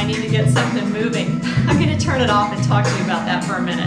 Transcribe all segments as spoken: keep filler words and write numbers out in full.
I need to get something moving. I'm going to turn it off and talk to you about that for a minute.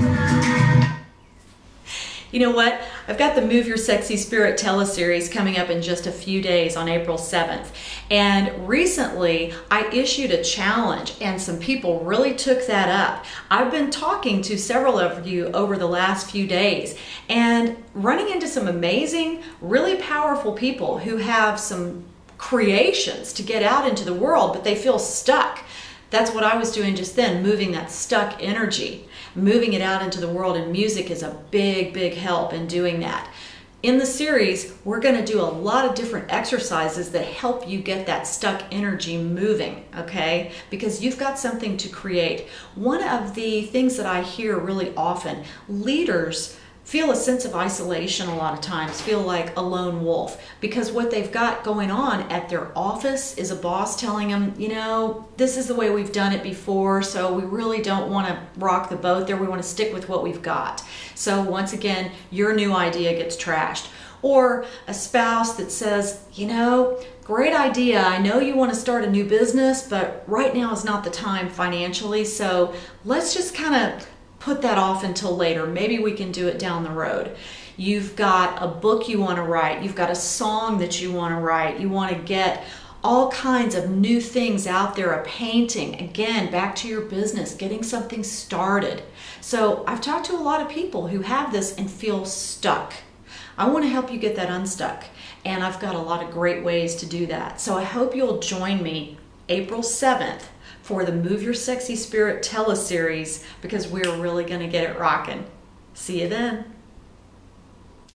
You know what? I've got the Move Your Sexy Spirit teleseries coming up in just a few days on April seventh. And recently I issued a challenge and some people really took that up. I've been talking to several of you over the last few days and running into some amazing, really powerful people who have some creations to get out into the world, but they feel stuck. That's what I was doing just then, moving that stuck energy, moving it out into the world, and music is a big, big help in doing that. In the series, we're going to do a lot of different exercises that help you get that stuck energy moving, okay? Because you've got something to create. One of the things that I hear really often, leaders feel a sense of isolation a lot of times, feel like a lone wolf, because what they've got going on at their office is a boss telling them, you know, this is the way we've done it before, so we really don't want to rock the boat there, we want to stick with what we've got. So once again, your new idea gets trashed. Or a spouse that says, you know, great idea, I know you want to start a new business, but right now is not the time financially, so let's just kind of put that off until later. Maybe we can do it down the road. You've got a book you want to write. You've got a song that you want to write. You want to get all kinds of new things out there, a painting. Again, back to your business, getting something started. So I've talked to a lot of people who have this and feel stuck. I want to help you get that unstuck. And I've got a lot of great ways to do that. So I hope you'll join me April seventh for the Move Your Sexy Spirit teleseries, because we're really going to get it rocking. See you then.